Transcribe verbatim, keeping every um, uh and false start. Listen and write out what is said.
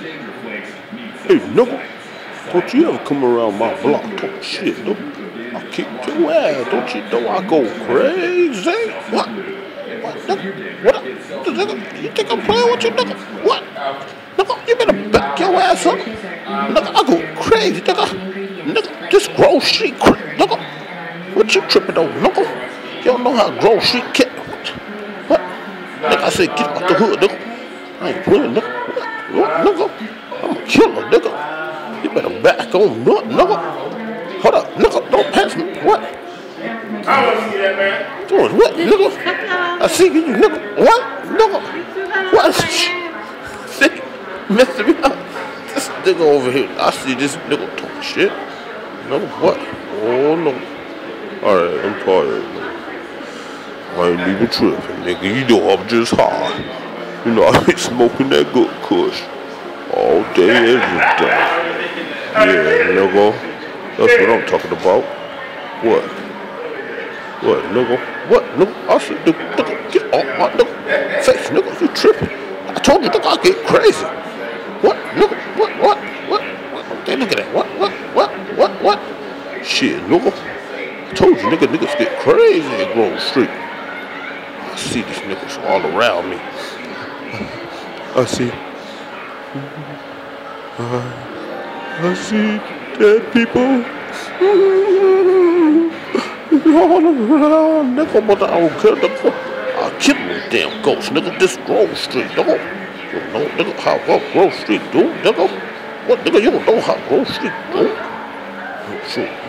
Hey, nigga, don't you ever come around my block talk shit, nigga. I'll kick your ass. Don't you know I go crazy? What? What, nigga? What? Nigga, you think I'm playing with you, nigga? What? Nigga, you better back your ass up. Nigga, I go crazy, nigga. Nigga, this Grove Street, nigga. What you tripping over, nigga? You don't know how Grove Street get. What? Nigga, I said get out the hood, nigga. I ain't playing, nigga. What? What, nigga? I'm a killer, nigga. You better back on nut, nigga. Hold up, nigga. Don't pass me. What? I want to see that, man. Doing what, nigga? I see you, nigga. What? Nigga? What? See? Messing me up. This nigga over here. I see this nigga talk shit. Nigga, what? Oh, no. Alright, I'm tired, nigga. I ain't even tripping, nigga. You know I'm just high. You know, I be smoking that good kush all day, every day. Yeah, nigga. That's what I'm talking about. What? What, nigga? What, nigga? I said, nigga, nigga, get off my nigga face, nigga. You tripping. I told you, nigga, I get crazy. What, nigga? What, what, what? What? Okay, look at that. What, what, what, what, what? Shit, nigga. I told you, nigga, niggas get crazy at Grove Street. I see these niggas all around me. I see. I, I see dead people. All around, nigga, but I don't care, nigga. I'll kill them damn ghosts, nigga. This Grove Street, nigga. You don't know, nigga, how what Grove Street do, nigga? What, nigga, you don't know how Grove Street do? Oh, shit.